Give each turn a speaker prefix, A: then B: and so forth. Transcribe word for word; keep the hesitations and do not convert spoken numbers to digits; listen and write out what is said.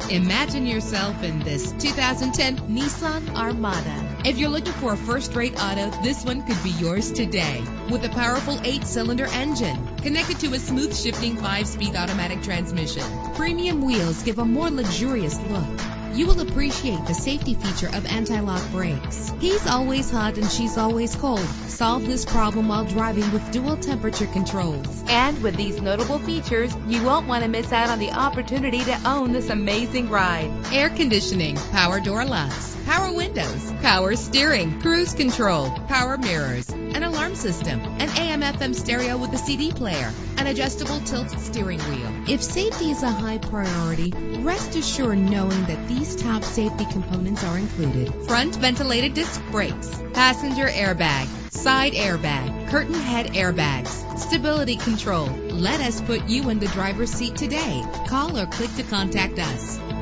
A: Imagine yourself in this two thousand ten Nissan Armada. If you're looking for a first-rate auto, this one could be yours today. With a powerful eight-cylinder engine connected to a smooth shifting five-speed automatic transmission, premium wheels give a more luxurious look. You will appreciate the safety feature of anti-lock brakes. He's always hot and she's always cold. Solve this problem while driving with dual temperature controls.
B: And with these notable features, you won't want to miss out on the opportunity to own this amazing ride.
A: Air conditioning, power door locks, power windows, power steering, cruise control, power mirrors, an alarm system, an A M F M stereo with a C D player, an adjustable tilt steering wheel. If safety is a high priority, rest assured knowing that these top safety components are included: front ventilated disc brakes, passenger airbag, side airbag, curtain head airbags, stability control. Let us put you in the driver's seat today. Call or click to contact us.